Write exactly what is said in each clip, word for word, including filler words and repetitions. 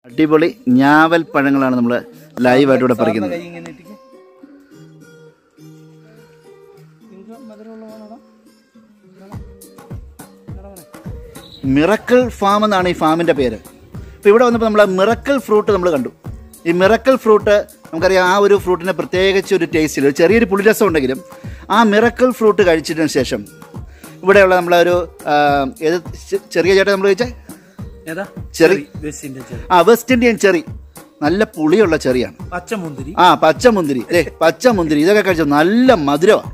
അടിപൊളി ഞാവൽ പഴങ്ങളാണ് നമ്മൾ ലൈവായിട്ട് ഇവിടെ പറിക്കുന്നത്. മിറക്കിൾ ഫാം എന്നാണ് ഈ ഫാമിൻ്റെ പേര്. ഇപ്പോൾ ഇവിടെ വന്നപ്പോൾ നമ്മൾ മിറക്കിൾ ഫ്രൂട്ട് നമ്മൾ കണ്ടു. ഈ മിറക്കിൾ ഫ്രൂട്ട് നമുക്കറിയാം, ആ ഒരു ഫ്രൂട്ടിന് പ്രത്യേകിച്ച് ഒരു ടേസ്റ്റില്ല, ചെറിയൊരു പുളിരസം ഉണ്ടെങ്കിലും ആ മിറക്കിൾ ഫ്രൂട്ട് കഴിച്ചതിന് ശേഷം ഇവിടെയുള്ള നമ്മളൊരു ഏത് ചെറിയ ചേട്ടൻ നമ്മൾ കഴിച്ചാൽ ഏതാ ചെറി, ആ വെസ്റ്റ് ഇന്ത്യൻ ചെറി, നല്ല പുളിയുള്ള ചെറിയാണ്. പച്ചമുന്തിരി, ആ പച്ചമുന്തിരി, അല്ലേ പച്ചമുന്തിരി, ഇതൊക്കെ കഴിച്ചത് നല്ല മധുരമാണ്.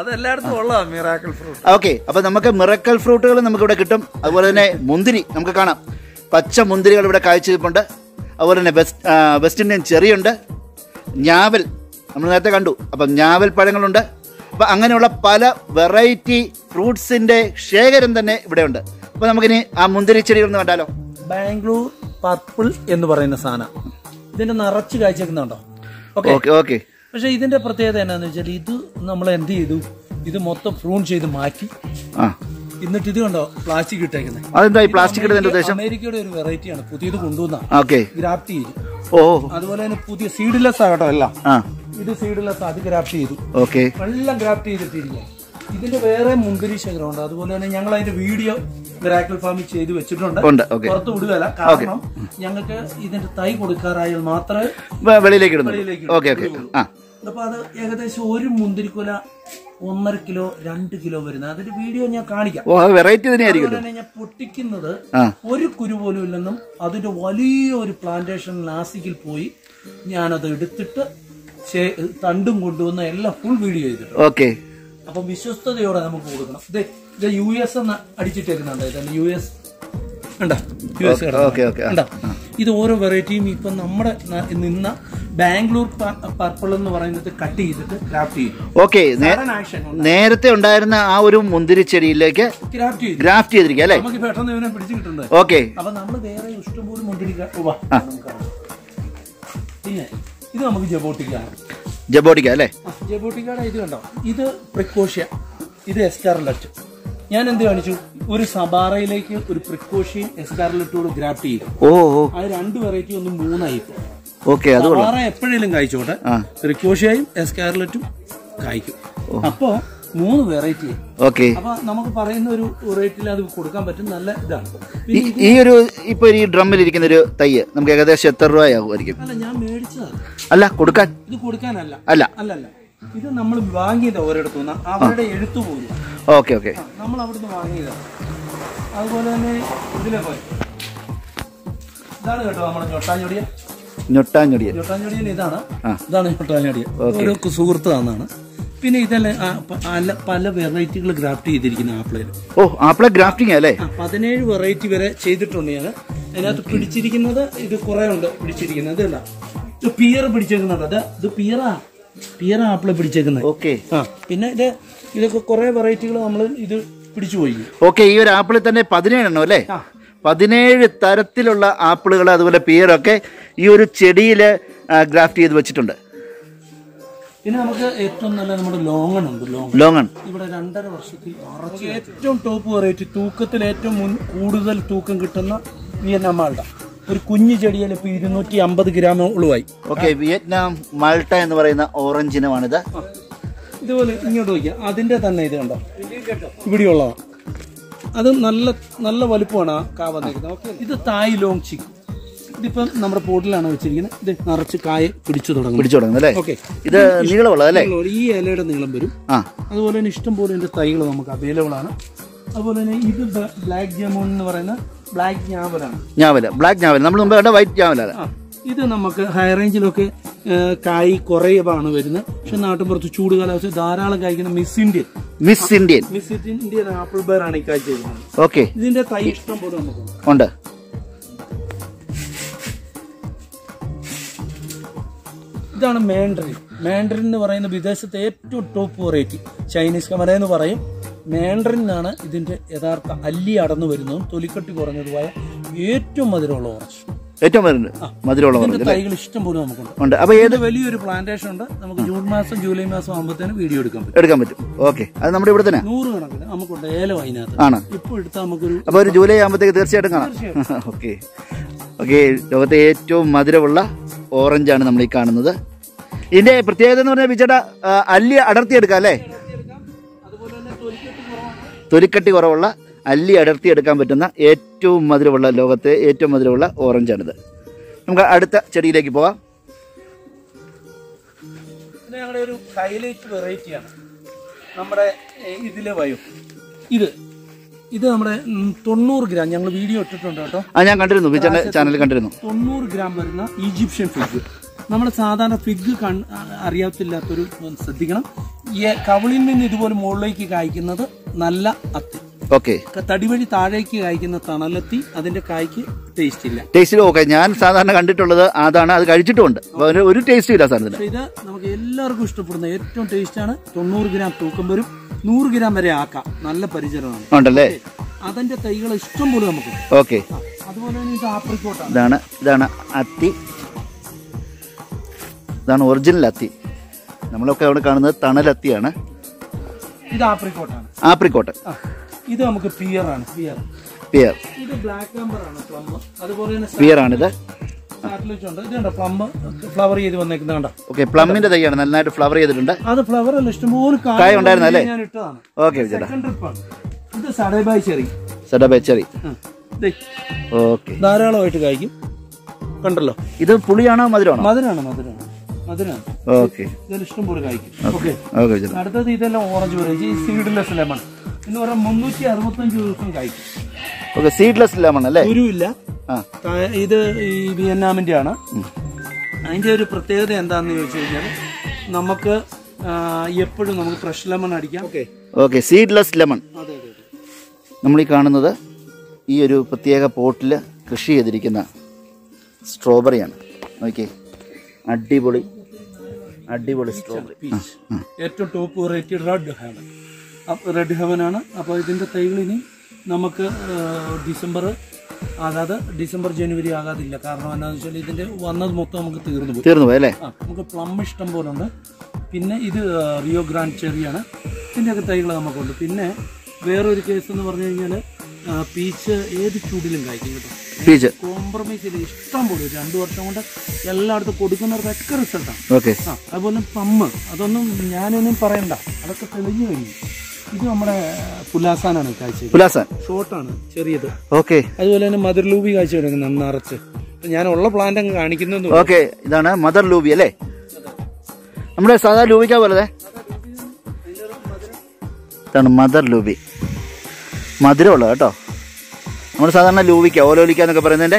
ഓക്കെ, അപ്പൊ നമുക്ക് മിറക്കൽ ഫ്രൂട്ടുകൾ നമുക്ക് ഇവിടെ കിട്ടും. അതുപോലെ തന്നെ മുന്തിരി നമുക്ക് കാണാം, പച്ച മുന്തിരികൾ ഇവിടെ കാഴ്ചവെപ്പുണ്ട്. അതുപോലെ തന്നെ വെസ്റ്റ് വെസ്റ്റ് ഇന്ത്യൻ ചെറിയുണ്ട്, ഞാവൽ നമ്മൾ നേരത്തെ കണ്ടു. അപ്പം ഞാവൽ പഴങ്ങളുണ്ട്. അപ്പം അങ്ങനെയുള്ള പല വെറൈറ്റി ഫ്രൂട്ട്സിന്റെ ശേഖരം തന്നെ ഇവിടെ ഉണ്ട്. അപ്പൊ നമുക്കിനി ആ മുന്തിരി ചെടികളൊന്ന് കണ്ടാലോ. ബാംഗ്ലൂർ പർപ്പിൾ എന്ന് പറയുന്ന സാധനം ഇതിന്റെ നിറച്ച് കാഴ്ചക്കുന്നുണ്ടോ? Okay okay. പക്ഷെ ഇതിന്റെ പ്രത്യേകത എന്നാന്ന് വെച്ചാൽ ഇത് നമ്മൾ എന്ത് ചെയ്തു, ഇത് മൊത്തം പ്രൂൺ ചെയ്ത് മാറ്റി, എന്നിട്ട് ഇത് കണ്ടോ പ്ലാസ്റ്റിക് ഇട്ടേക്കുന്നത്. അതെന്താ ഈ പ്ലാസ്റ്റിക് ഇടുന്നതിന്റെ ഉദ്ദേശം? അമേരിക്കയുടെ ഒരു വെറൈറ്റി ആണ്, പുതിയത് കൊണ്ടുവന്ന ഗ്രാഫ്റ്റ് ചെയ്തു. ഓ, അതുപോലെ തന്നെ പുതിയ സീഡ്ലെസ് ആകട്ടോ എല്ലാം. ഇത് സീഡ്ലെസ്, അത് ഗ്രാഫ്റ്റ് ചെയ്തു. ഓക്കെ, എല്ലാം ഗ്രാഫ്റ്റ് ചെയ്തിട്ടിരിക്കുക. ഇതിന്റെ വേറെ മുന്തിരി ശേഖരമുണ്ട്. അതുപോലെ തന്നെ ഞങ്ങൾ അതിന്റെ വീഡിയോ മിറാക്കിൾ ഫാമിൽ ചെയ്ത് വെച്ചിട്ടുണ്ട്, പുറത്ത് വിടുകയല്ല. കാരണം ഞങ്ങൾക്ക് ഇതിന്റെ തൈ കൊടുക്കാറായാൽ മാത്രമേ വെളിയിലേക്ക് അപ്പൊ അത് ഏകദേശം ഒരു മുന്തിരിക്കുല ഒന്നര കിലോ രണ്ട് കിലോ വരുന്നത്. അതിന്റെ വീഡിയോ ഞാൻ കാണിക്കാം. ഞാൻ പൊട്ടിക്കുന്നത് ഒരു കുരു പോലും ഇല്ലെന്നും അതിന്റെ വലിയ ഒരു പ്ലാന്റേഷൻ നാസിക്കിൽ പോയി ഞാനത് എടുത്തിട്ട് തണ്ടും കൊണ്ടുവന്ന എല്ലാം ഫുൾ വീഡിയോ ചെയ്തിട്ടുണ്ട്. അപ്പൊ വിശ്വസ്തയോടെ നമുക്ക് കൊടുക്കണം. ഇത് യു എസ് എന്ന് അടിച്ചിട്ടേക്കുന്നുണ്ട്. ഇതല്ല യു എസ് കണ്ടോ, യു എസ് കണ്ടോ. ഇത് ഓരോ വെറൈറ്റിയും ഇപ്പൊ നമ്മുടെ നിന്ന ബാംഗ്ലൂർ പർപ്പിൾ എന്ന് പറയുന്നത് കട്ട് ചെയ്തിട്ട് ഗ്രാഫ്റ്റ് ചെയ്യും. ഓക്കെ, നേരത്തെ ഉണ്ടായിരുന്ന ആ ഒരു മുന്തിരി ചെടിയിലേക്ക് ഗ്രാഫ്റ്റ് ചെയ്തിരിക്കുക അല്ലേ? നമുക്ക് പെട്ടെന്ന് ഇവനെ പിടിച്ചു കിട്ടുന്നത്. ഓക്കെ, അപ്പൊ നമ്മൾ വേറെ ഇഷ്ടംപോലെ മുന്തിരി. പിന്നെ ഇത് നമുക്ക് ജബോട്ടിക്കാണ്. ജബോട്ടിക്ക അല്ലേ? ജബോട്ടിക്കയുടെ ഇത് കണ്ടോ, ഇത് പ്രിക്കോഷ്യ, ഇത് എസ്കാർലറ്റ്. ഞാൻ എന്ത് കാണിച്ചു, ഒരു സബാറയിലേക്ക് ഒരു പ്രിക്കോഷ്യയും എസ്കാർലറ്റോട് ഗ്രാഫ്റ്റ് ചെയ്തു. ഓ, അത് രണ്ട് വെറൈറ്റി ഒന്ന് മൂന്നായി. ഓക്കെ, സബാറ എപ്പോഴേലും കായ്ച്ചോട്ടെ, പ്രിക്കോഷ്യയും എസ്കാർലറ്റും കായ്ക്കും. അപ്പൊ മൂന്ന് വെറൈറ്റി. ഓക്കെ, അപ്പൊ നമുക്ക് പറയുന്ന ഒരു റേറ്റിൽ അത് കൊടുക്കാൻ പറ്റും. നല്ല ഇതാണ്. ഈ ഒരു ഇപ്പൊ ഈ ഡ്രമ്മിൽ ഇരിക്കുന്ന ഒരു തൈ നമുക്ക് ഏകദേശം എത്ര രൂപയാകുമായിരിക്കും? അല്ല, ഞാൻ മേടിച്ചതാണ്. അല്ല, കൊടുക്കാൻ ഇത് കൊടുക്കാനല്ല. അല്ല അല്ലല്ല, ഇത് നമ്മൾ വാങ്ങിയത് ഒരിടത്തുനിന്ന്, അവരുടെ എഴുത്തു പോലും. ഓക്കെ ഓക്കെ, നമ്മൾ അവിടുന്ന് വാങ്ങിയതാണ്. അതുപോലെ തന്നെ ഇതിലെ പോയി ഇതാണ് കേട്ടോ നമ്മുടെ ഞൊട്ടാഞ്ഞൊടിയ. ഞൊട്ടാഞ്ഞൊടിയ ഞൊട്ടാഞ്ഞൊടിയൻ ഇതാണ്. ഇതാണ് ഞൊട്ടാഞ്ഞൊടിയ, ഒരു സുഹൃത്ത് തന്നാണ്. പിന്നെ ഇതെല്ലാം പല വെറൈറ്റികൾ ഗ്രാഫ്റ്റ് ചെയ്തിരിക്കുന്ന ആപ്പിളിൽ. ഓ, ആപ്പിളെ ഗ്രാഫ്റ്റിംഗ് അല്ലേ? പതിനേഴ് വെറൈറ്റി വരെ ചെയ്തിട്ടുണ്ട് ഞാൻ. അതിനകത്ത് പിടിച്ചിരിക്കുന്നത് ഇത് കുറെ ഉണ്ട് പിടിച്ചിരിക്കുന്നത്. ഇതല്ല, ഇത് പിയർ പിടിച്ചേക്കുന്നുണ്ട്. അത് ഇത് പിയറാ പിയർ ആപ്പിള് പിടിച്ചേക്കുന്നത്. ഓക്കെ, ആ പിന്നെ ഇത് ഇതൊക്കെ കുറെ വെറൈറ്റികൾ നമ്മൾ ഇത് പിടിച്ചു പോയി. ഓക്കെ, ഈ ഒരു ആപ്പിളിൽ തന്നെ പതിനേഴെണ്ണം അല്ലേ? പതിനേഴ് തരത്തിലുള്ള ആപ്പിളുകൾ അതുപോലെ പിയറൊക്കെ ഈ ഒരു ചെടിയിൽ ഗ്രാഫ്റ്റ് ചെയ്ത് വെച്ചിട്ടുണ്ട്. പിന്നെ നമുക്ക് ഏറ്റവും നല്ല നമ്മുടെ ലോങ്ങൺ ഉണ്ട്. ലോങ്ങൺ ഇവിടെ രണ്ടര വർഷത്തിൽ ഏറ്റവും ടോപ്പ് വെറൈറ്റി, തൂക്കത്തിൽ ഏറ്റവും മുൻ കൂടുതൽ തൂക്കം കിട്ടുന്ന വിയറ്റ്നാം മാൾട്ട. ഒരു കുഞ്ഞു ചെടിയിൽ ഇപ്പൊ ഇരുന്നൂറ്റി അമ്പത് ഗ്രാം ഉളുവായി. ഓക്കെ, വിയറ്റ്നാം മാൾട്ട എന്ന് പറയുന്ന ഓറഞ്ച് ഇനമാണിത്. ഇതുപോലെ ഇങ്ങോട്ട് നോക്കിയാൽ അതിന്റെ തന്നെ ഇത് കണ്ടോ, ഇവിടെയുള്ളതാണ്. അത് നല്ല നല്ല വലുപ്പമാണ് ആ കാ വന്നിരിക്കുന്നത്. ഇത് തായ് ലോങ് ചിക്ക്. ഇതിപ്പം നമ്മുടെ പോട്ടിലാണ് വെച്ചിരിക്കുന്നത്. ഇത് നിറച്ച് കായ പിടിച്ചു തുടങ്ങും പിടിച്ചു തുടങ്ങും അല്ലേ? ഓക്കെ, ഇത് നീളമുള്ളതല്ലേ? ഈ ഇലയുടെ നീളം വരും. അതുപോലെ തന്നെ ഇഷ്ടം പോലെ ഇതിന്റെ തൈകൾ നമുക്ക് അവൈലബിൾ ആണ്. അതുപോലെ തന്നെ ഇത് ബ്ലാക്ക് ജാമൂൺ എന്ന് പറയുന്ന ബ്ലാക്ക് ഞാവലാണ്. ഞാവല, ബ്ലാക്ക് ഞാവൽ. നമ്മൾ മുമ്പ് കണ്ട വൈറ്റ് ഞാവലാണ്. ഇത് നമുക്ക് ഹൈ റേഞ്ചിലൊക്കെ കായ് കുറവാണ് വരുന്നത്. പക്ഷെ നാട്ടിൻപുറത്ത് ചൂട് കാലാവസ്ഥ ധാരാളം കായ്ക്കുന്ന miss Indian miss Indian miss Indian apple ber ആണ് ഈ കാഴ്ച ചെയ്യുന്നത്. ഓക്കെ, ഇതിന്റെ തൈ ഇഷ്ടം പോലെ നമുക്ക് ഉണ്ട്. ഇതാണ് മാൻഡറിൻ. മാൻഡറിൻ എന്ന് പറയുന്ന വിദേശത്തെ ഏറ്റവും ടോപ്പ് വെറൈറ്റി. ചൈനീസ് കമല എന്ന് പറയും. മാൻഡറിൻ എന്നാണ് ഇതിന്റെ യഥാർത്ഥ അല്ലി അടന്നു വരുന്നതും തൊലിക്കട്ടി കുറഞ്ഞതുമായ ഏറ്റവും മധുരമുള്ള ഓറഞ്ച്. ഏറ്റവും മധുരമുള്ള തൈകൾ ഇഷ്ടം പോലെ നമുക്കുണ്ട്. അപ്പൊ ഏത് വലിയൊരു പ്ലാന്റേഷൻ ഉണ്ട്. നമുക്ക് ജൂൺ മാസം ജൂലൈ മാസം ആകുമ്പോഴത്തേനും വീഡിയോ എടുക്കാൻ പറ്റും എടുക്കാൻ പറ്റും ഓക്കെ, അത് നമ്മുടെ ഇവിടെ തന്നെ നൂറ് കണക്കിന് നമുക്കുണ്ട്. ഏലം അതിനകത്ത് ആണ്. ഇപ്പൊ എടുത്താൽ നമുക്കൊരു അപ്പൊ ഒരു ജൂലൈ ആകുമ്പോഴത്തേക്ക് തീർച്ചയായിട്ടും കാണാം. ഓക്കെ. ഓക്കെ, ലോകത്തെ ഏറ്റവും മധുരമുള്ള ഓറഞ്ചാണ് നമ്മൾ ഈ കാണുന്നത്. ഇതിന്റെ പ്രത്യേകത എന്ന് പറഞ്ഞാൽ ബിച്ചേട്ടാ അല്ലി അടർത്തിയെടുക്കാം അല്ലേ? തൊലിക്കട്ടി കുറവുള്ള അല്ലി അടർത്തിയെടുക്കാൻ പറ്റുന്ന ഏറ്റവും മധുരമുള്ള ലോകത്തെ ഏറ്റവും മധുരമുള്ള ഓറഞ്ചാണിത്. നമുക്ക് അടുത്ത ചെടിയിലേക്ക് പോവാം. ഇത് ഞങ്ങളുടെ ഒരു ഹൈലൈറ്റ് വെറൈറ്റിയാണ് നമ്മുടെ ഇതിലെ വയോ. ഇത് ഇത് നമ്മുടെ തൊണ്ണൂറ് ഗ്രാം ഞങ്ങൾ വീഡിയോ ഇട്ടിട്ടുണ്ട് കേട്ടോ. ആ ഞാൻ കണ്ടിരുന്നു, ബിച്ചേട്ടൻ്റെ ചാനലിൽ കണ്ടിരുന്നു. തൊണ്ണൂറ് ഗ്രാം വരുന്ന ഈജിപ്ഷ്യൻ ഫിഗ്. നമ്മൾ സാധാരണ ഫിഗ് കൺ അറിയാത്തില്ലാത്തൊരു ശ്രദ്ധിക്കണം. ഈ കവിളിൽ നിന്ന് ഇതുപോലെ മുകളിലേക്ക് കായ്ക്കുന്നത് നല്ല അത്തി. ഓക്കെ, തടി വഴി താഴേക്ക് കായ്ക്കുന്ന തണലത്തി. അതിന്റെ കായ്ക്ക് ടേസ്റ്റ് ഇല്ല. ടേസ്റ്റ് ഓക്കെ, ഞാൻ സാധാരണ കണ്ടിട്ടുള്ളത് അതാണ്. അത് കഴിച്ചിട്ടുമുണ്ട്, ഒരു ടേസ്റ്റും ഇല്ല സാധനത്തിന്. ഇത് നമുക്ക് എല്ലാവർക്കും ഇഷ്ടപ്പെടുന്ന ഏറ്റവും ടേസ്റ്റ് ആണ്. തൊണ്ണൂറ് ഗ്രാം തൂക്കം വരും, നൂറ് ഗ്രാം വരെ ആക്കാം. നല്ല പരിചരണമാണ് ഉണ്ടല്ലേ. അതിന്റെ തൈകൾ ഇഷ്ടം പോലെ നമുക്ക്. ഓക്കെ, അതുപോലെ തന്നെ ഇത് ആപ്രിക്കോട്ടാണ്. ഇതാണ് ഇതാണ് അത്തി. ഇതാണ് ഒറിജിനൽ അത്തി. നമ്മളൊക്കെ അവിടെ കാണുന്നത് തണലത്തിയാണ്. ഇത് ആപ്രിക്കോട്ടാണ്. ആപ്രിക്കോട്ട്. ഇത് നമുക്ക് പിയർ ആണ്. പിയർ പിയർ ഇത് ബ്ലാക്ക് ആംബർ ആണ്. പ്ലം അതുപോലെ തന്നെ പിയർ ആണിത്. ഇതുണ്ട് പ്ലം ഫ്ലവർ ചെയ്ത് വന്നേക്കുന്നുണ്ടോ. ഓക്കെ, പ്ലമ്മിന്റെ തൈയാണ്, നന്നായിട്ട് ഫ്ലവർ ചെയ്തിട്ടുണ്ട്. അത് ഫ്ലവർ അല്ല, ഇഷ്ടംപോലെ കായ ഉണ്ടായിരുന്നു അല്ലേ? ഞാൻ ഇട്ടതാണ്. ഓക്കെ, ഇത് സഡബായ് ചെറി. സഡബായ് ചെറി. ഓക്കെ, ധാരാളമായിട്ട് കായ്ക്കും. കണ്ടല്ലോ. ഇത് പുളിയാണോ മധുരമാണോ? മധുരമാണ്. മധുരമാണ് മധുരമാണ് ഓക്കെ, ഇതിൽ ഇഷ്ടം പോലെ കായ്ക്കും. ഓക്കെ, അടുത്തത് ഇതെല്ലാം ഓറഞ്ച് വെറൈറ്റി സീഡ്ലെസ് ലെമൺ എന്ന് പറഞ്ഞാൽ മുന്നൂറ്റി അറുപത്തഞ്ച് ദിവസം കായ്ക്കും. ഓക്കെ, സീഡ്ലെസ് ലെമൺ അല്ലേ? കുരുവില്ല. ഇത് ഈ വിയറ്റ്നാമിന്റെ ആണ്. അതിന്റെ ഒരു പ്രത്യേകത എന്താണെന്ന് ചോദിച്ചു കഴിഞ്ഞാൽ നമുക്ക് എപ്പോഴും നമുക്ക് ഫ്രഷ് ലെമൺ അടിക്കാം. Okay okay seedless lemon. അതെ അതെ. നമ്മൾ ഈ കാണുന്നത് ഈ ഒരു പ്രത്യേക പോട്ടിൽ കൃഷി ചെയ്തിരിക്കുന്ന സ്ട്രോബെറിയാണ്. ഓക്കെ, അടിപൊളി അടിപൊളി സ്ട്രോബെറി. ഏറ്റവും top variety red heaven. Red heaven ആണ്. അപ്പോൾ ഇതിന്റെ തൈകളിനി നമുക്ക് ഡിസംബർ ആകാതെ ഡിസംബർ ജനുവരി ആകാതില്ല. കാരണം എന്താണെന്ന് വെച്ചാൽ ഇതിന്റെ വന്നത് മൊത്തം നമുക്ക് തീർന്നു പോയി തീർന്നു പോയി അല്ലേ? നമുക്ക് പ്ലം ഇഷ്ടം പോലെ ഉണ്ട്. പിന്നെ ഇത് റിയോ ഗ്രാൻഡ് ചെറിയാണ്. ഇതിൻ്റെയൊക്കെ തൈകൾ നമുക്കുണ്ട്. പിന്നെ വേറൊരു കേസ് എന്ന് പറഞ്ഞു കഴിഞ്ഞാൽ പീച്ച് ഏത് ചൂടിലും കായ്ക്കും കേട്ടോ. പീച്ച് കോംപ്രമൈസ് ചെയ്ത് ഇഷ്ടം പോലെ രണ്ടു വർഷം കൊണ്ട് എല്ലായിടത്തും കൊടുക്കുന്നവർക്കൊക്കെ റിസൾട്ടാണ്. ഓക്കെ, ആ അതുപോലെ പമ്മ് അതൊന്നും ഞാനൊന്നും പറയണ്ട, അതൊക്കെ തെളിഞ്ഞു കഴിഞ്ഞു. ഇത് നമ്മുടെ പുലാസാനാണ് കാഴ്ച. പുലാസാൻ ഷോർട്ടാണ്, ചെറിയത്. ഓക്കെ, അതുപോലെ തന്നെ മദർ ലൂബി കാഴ്ച കിടക്കുന്നത് നിറച്ച്. ഞാനുള്ള പ്ലാന്റ് അങ്ങ് കാണിക്കുന്നു. ഓക്കെ, ഇതാണ് മദർ ലൂബി അല്ലേ? നമ്മുടെ സാധാ ലൂബിക്ക പോലെ. ഇതാണ് മദർ ലൂബി, മധുരമുള്ളത് കേട്ടോ. നമ്മൾ സാധാരണ ലൂബിക്ക ഓലോലിക്ക എന്നൊക്കെ പറയുന്നതിന്റെ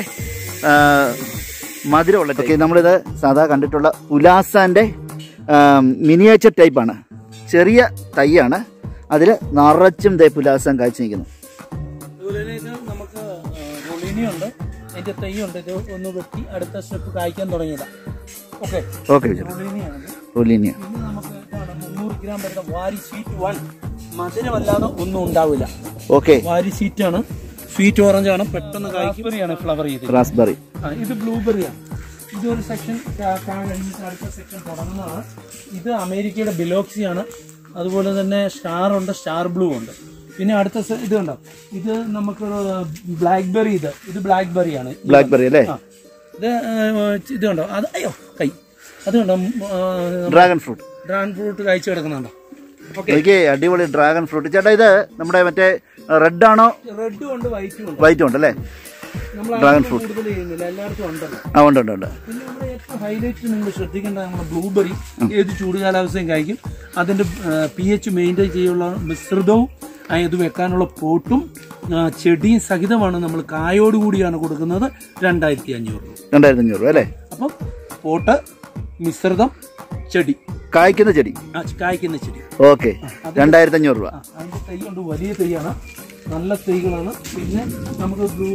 മധുരമുള്ള. ഓക്കെ, നമ്മളിത് സാധാ കണ്ടിട്ടുള്ള പുലാസാന്റെ മിനിയേച്ചർ ടൈപ്പാണ്. ചെറിയ തൈയാണ്, അതിൽ നിറച്ചും തൈ പുലാസം കാഴ്ച നിൽക്കുന്നു. അതുപോലെ തന്നെ ഇത് നമുക്ക് റൊളീനിയുണ്ട്, അതിന്റെ തൈയുണ്ട്. ഇത് ഒന്ന് വെട്ടി അടുത്ത സ്റ്റെപ്പ് കായ്ക്കാൻ തുടങ്ങിയതാണ്. Okay okay rollinia. ഇത് നമുക്ക് മുന്നൂറ് ഗ്രാം വരുന്ന വാരി സ്വീറ്റ് വൺ. മധുരമല്ലാതെ ഒന്നും ഉണ്ടാവില്ല. ഓക്കെ, വാരി സ്വീറ്റ് ആണ്. സ്വീറ്റ് ഓറഞ്ച് ആണ്, പെട്ടെന്ന് കായ്ക്കുബെറിയാണ് ഫ്ലവർ ചെയ്ത്. റാസ്ബെറി. ഇത് ബ്ലൂബെറിയാണ്. ഇതൊരു സെക്ഷൻ കഴിഞ്ഞിട്ട് അടുത്ത സെക്ഷൻ തുടങ്ങുന്നതാണ്. ഇത് അമേരിക്കയുടെ ബിലോക്സിയാണ്. അതുപോലെ തന്നെ സ്റ്റാർ ഉണ്ട്, സ്റ്റാർ ബ്ലൂ ഉണ്ട്. പിന്നെ അടുത്ത ഇത് കണ്ടോ, ഇത് നമുക്ക് ബ്ലാക്ക് ബെറി. ഇത് ഇത് ബ്ലാക്ക് ബെറിയാണ്. ബ്ലാക്ക് ബെറി അല്ലേ? ഇത് ഇത് കണ്ടോ, അത് അയ്യോ കൈ അത് കണ്ടോ, ഡ്രാഗൺ ഫ്രൂട്ട്. ഡ്രാഗൺ ഫ്രൂട്ട് കഴിച്ചു കിടക്കുന്നുണ്ടോ? അടിപൊളി ഡ്രാഗൺ ഫ്രൂട്ട്. ചേട്ടാ ഇത് നമ്മുടെ മറ്റേ റെഡ് ആണോ? റെഡും ഉണ്ട്, വൈറ്റും ഉണ്ട്. വൈറ്റും ഉണ്ട് അല്ലേ? ഡ്രാഗൺ ഫ്രൂട്ട് എല്ലായിടത്തും ഉണ്ടല്ലോ. ആ ഉണ്ട് ഉണ്ട് ഉണ്ട്. പിന്നെ നമ്മുടെ ഏറ്റവും ഹൈലൈറ്റ് നിങ്ങൾ ശ്രദ്ധിക്കേണ്ട നമ്മുടെ ബ്ലൂബെറി ഏത് ചൂട് കാലാവസ്ഥയും കഴിക്കും. അതിന്റെ പി എച്ച് മെയിൻറ്റെയിൻ ചെയ്യാനുള്ള മിശ്രിതവും ഇത് വെക്കാനുള്ള പോട്ടും ചെടിയും സഹിതമാണ് നമ്മൾ കായോടുകൂടിയാണ് കൊടുക്കുന്നത്. രണ്ടായിരത്തി അഞ്ഞൂറ് രൂപ രണ്ടായിരത്തി അഞ്ഞൂറ് രൂപ അല്ലേ? അപ്പം പോട്ട്, മിശ്രിതം, ചെടി, കായ്ക്കുന്ന ചെടി കായ്ക്കുന്ന ചെടി. ഓക്കെ, രണ്ടായിരത്തി അഞ്ഞൂറ് രൂപ. അതിന്റെ തൈ കൊണ്ട് വലിയ തൈയാണ്, നല്ല തൈകളാണ്. പിന്നെ നമുക്ക് ബ്ലൂ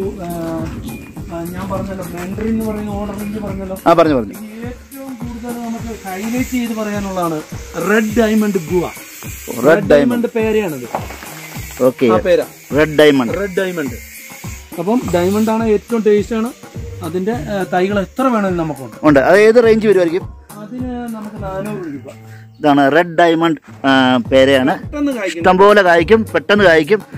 ഞാൻ പറഞ്ഞല്ലോ, മെൻഡറി എന്ന് പറയുന്ന ഓർഡറിൽ പറഞ്ഞല്ലോ. ആ പറഞ്ഞു പറഞ്ഞു. ഏറ്റവും കൂടുതൽ നമുക്ക് ഹൈലൈറ്റ് ചെയ്ത് പറയാനുള്ളതാണ് red diamond guava. Red diamond പേരെയാണിത്. Okay, red diamond. Red diamond. അപ്പം ഡയമണ്ട് ആണ്, ഏറ്റവും ടേസ്റ്റ് ആണ്. അതിന്റെ തൈകൾ എത്ര വേണമെങ്കിലും നമുക്കുണ്ട്. ഉണ്ട്. അത് ഏത് റേഞ്ച് വരുമായിരിക്കും? അതിന് നമുക്ക് നാനൂറ് രൂപ. ഇതാണ് റെഡ് ഡയമണ്ട് പേരയാണ്. ഇഷ്ടംപോലെ കായ്ക്കും, പെട്ടെന്ന് കായ്ക്കും.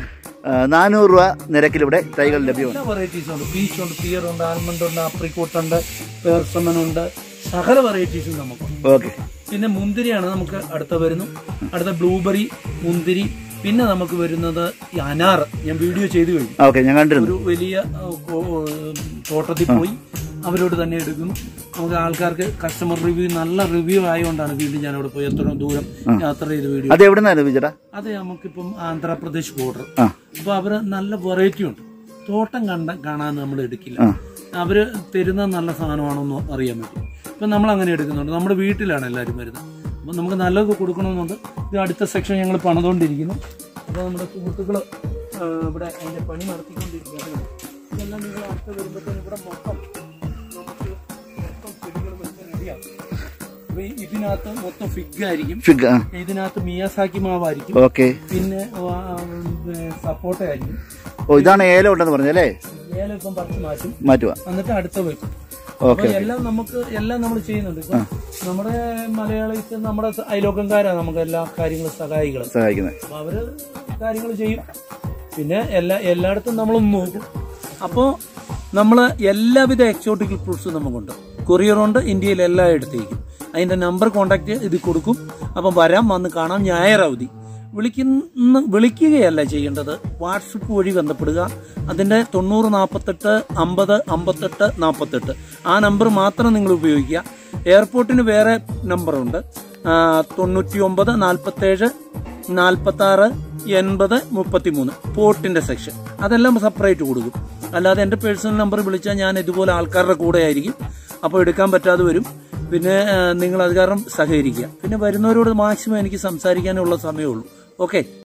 നാനൂറ് രൂപ നിരക്കിൽ ഇവിടെ തൈകൾ ലഭ്യമാണ്. എല്ലാ വെറൈറ്റീസും ഉണ്ട്. പീച്ച് ഉണ്ട്, പിയർ ഉണ്ട്, ആൽമണ്ട് ഉണ്ട്, ആപ്രിക്കോട്ട് ഉണ്ട്, പേർസമൻ ഉണ്ട്, സകല വെറൈറ്റീസും നമുക്കുണ്ട്. ഓക്കെ. പിന്നെ മുന്തിരിയാണ് നമുക്ക് അടുത്ത വരുന്നു. അടുത്ത ബ്ലൂബെറി, മുന്തിരി. പിന്നെ നമുക്ക് വരുന്നത് ഈ അനാർ. ഞാൻ വീഡിയോ ചെയ്തു കഴിഞ്ഞു. ഓക്കെ, ഞാൻ കണ്ടിരുന്നു. ഒരു വലിയ തോട്ടത്തിൽ പോയി അവരോട് തന്നെ എടുക്കുന്നു. നമുക്ക് ആൾക്കാർക്ക് കസ്റ്റമർ റിവ്യൂ നല്ല റിവ്യൂ ആയതുകൊണ്ടാണ് വീണ്ടും ഞാൻ അവിടെ പോയി എത്ര ദൂരം യാത്ര ചെയ്ത് വീഡിയോ. അത് എവിടെ? അത് നമുക്കിപ്പം ആന്ധ്രാപ്രദേശ് ബോർഡർ. അപ്പൊ അവര് നല്ല വെറൈറ്റി ഉണ്ട്. തോട്ടം കണ്ട കാണാൻ നമ്മൾ എടുക്കില്ല. അവര് തരുന്ന നല്ല സാധനമാണെന്ന് അറിയാൻ പറ്റും. ഇപ്പൊ നമ്മൾ അങ്ങനെ എടുക്കുന്നുണ്ട്. നമ്മുടെ വീട്ടിലാണ് എല്ലാവരും വരുന്നത്. അപ്പൊ നമുക്ക് നല്ലത് കൊടുക്കണമെന്നുണ്ട്. ഇത് അടുത്ത സെക്ഷൻ ഞങ്ങൾ പണിതുകൊണ്ടിരിക്കുന്നു. അപ്പൊ നമ്മുടെ സുഹൃത്തുക്കള് ഇവിടെ അതിന്റെ പണി നടത്തിക്കൊണ്ടിരിക്കുകയാണ്. ഇതെല്ലാം നിങ്ങൾ അടുത്ത് വരുമ്പോഴത്തേനും ഇവിടെ മൊത്തം നമുക്ക് മൊത്തം ചെടികൾ വെച്ച് റെഡിയാക്കും. അപ്പൊ ഇതിനകത്ത് മൊത്തം ഫിഗ് ആയിരിക്കും. ഇതിനകത്ത് മിയാസാക്കി മാവായിരിക്കും. പിന്നെ സപ്പോട്ട ആയിരിക്കും. ഓ, ഇതാണ് ഏലം ഉണ്ടെന്ന് പറഞ്ഞല്ലേ? ഏലം ഇപ്പം പറിച്ച് മാറ്റും, മാറ്റുക, എന്നിട്ട് അടുത്ത വെക്കും. എല്ലാം നമുക്ക് എല്ലാം നമ്മൾ ചെയ്യുന്നുണ്ട്. ഇപ്പൊ നമ്മുടെ മലയാളീസ് നമ്മുടെ അയലോക്കംകാരാണ് നമുക്ക് എല്ലാ കാര്യങ്ങളും സഹായികള് സഹായിക്കുന്നത്. അപ്പൊ അവര് കാര്യങ്ങൾ ചെയ്യും. പിന്നെ എല്ലാ എല്ലായിടത്തും നമ്മളൊന്ന് നോക്കും. അപ്പോൾ നമ്മൾ എല്ലാവിധ എക്സോട്ടിക്കൽ ഫ്രൂട്ട്സും നമുക്കുണ്ട്. കൊറിയറുണ്ട് ഇന്ത്യയിൽ എല്ലായിടത്തേക്കും. അതിന്റെ നമ്പർ കോൺടാക്ട് ഇത് കൊടുക്കും. അപ്പം വരാം, വന്ന് കാണാം. ഞായർ അവധി. വിളിക്കുന്ന വിളിക്കുകയല്ല ചെയ്യേണ്ടത്, വാട്സപ്പ് വഴി ബന്ധപ്പെടുക. അതിന്റെ തൊണ്ണൂറ് നാൽപ്പത്തെട്ട് അമ്പത് അമ്പത്തെട്ട് നാൽപ്പത്തെട്ട് ആ നമ്പർ മാത്രം നിങ്ങൾ ഉപയോഗിക്കുക. എയർപോർട്ടിന് വേറെ നമ്പറുണ്ട്, തൊണ്ണൂറ്റി ഒമ്പത് നാൽപ്പത്തേഴ് നാൽപ്പത്തി ആറ് എൺപത് മുപ്പത്തി മൂന്ന് പോർട്ടിന്റെ സെക്ഷൻ. അതെല്ലാം സെപ്പറേറ്റ് കൊടുക്കും. അല്ലാതെ എൻ്റെ പേഴ്സണൽ നമ്പർ വിളിച്ചാൽ ഞാൻ ഇതുപോലെ ആൾക്കാരുടെ കൂടെ ആയിരിക്കും. അപ്പോൾ എടുക്കാൻ പറ്റാതെ വരും. പിന്നെ നിങ്ങൾ അത് കാരണം സഹകരിക്കുക. പിന്നെ വരുന്നവരോട് മാക്സിമം എനിക്ക് സംസാരിക്കാനുള്ള സമയമുള്ളൂ. ഓക്കെ.